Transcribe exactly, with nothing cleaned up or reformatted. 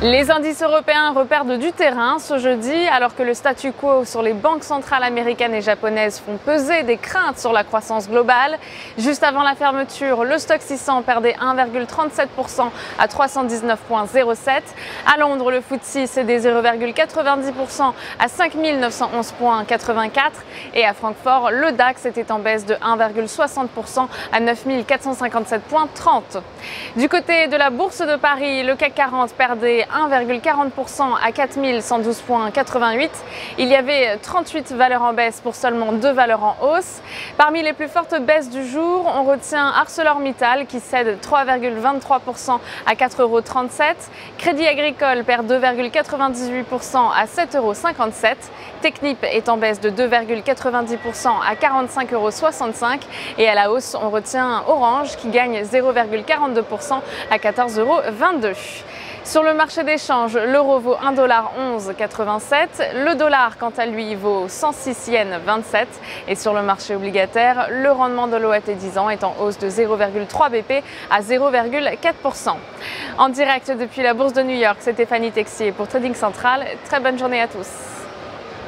Les indices européens reperdent du terrain ce jeudi alors que le statu quo sur les banques centrales américaines et japonaises font peser des craintes sur la croissance globale. Juste avant la fermeture, le Stoxx six cents perdait un virgule trente-sept pour cent à trois cent dix-neuf virgule zéro sept. À Londres, le F T S E cédait zéro virgule quatre-vingt-dix pour cent à cinq mille neuf cent onze virgule quatre-vingt-quatre. Et à Francfort, le DAX était en baisse de un virgule soixante pour cent à neuf mille quatre cent cinquante-sept virgule trente. Du côté de la Bourse de Paris, le C A C quarante perdait un virgule quarante pour cent à quatre mille cent douze virgule quatre-vingt-huit. Il y avait trente-huit valeurs en baisse pour seulement deux valeurs en hausse. Parmi les plus fortes baisses du jour, on retient ArcelorMittal qui cède trois virgule vingt-trois pour cent à quatre euros trente-sept. Crédit Agricole perd deux virgule quatre-vingt-dix-huit pour cent à sept euros cinquante-sept. Technip est en baisse de deux virgule quatre-vingt-dix pour cent à quarante-cinq euros soixante-cinq. Et à la hausse, on retient Orange qui gagne zéro virgule quarante-deux pour cent à quatorze euros vingt-deux. Sur le marché d'échange, l'euro vaut un dollar onze virgule quatre-vingt-sept, le dollar quant à lui vaut cent six yens vingt-sept et sur le marché obligataire, le rendement de l'O A T dix ans est en hausse de zéro virgule trois B P à zéro virgule quatre pour cent. En direct depuis la bourse de New York, c'était Fanny Texier pour Trading Central. Très bonne journée à tous.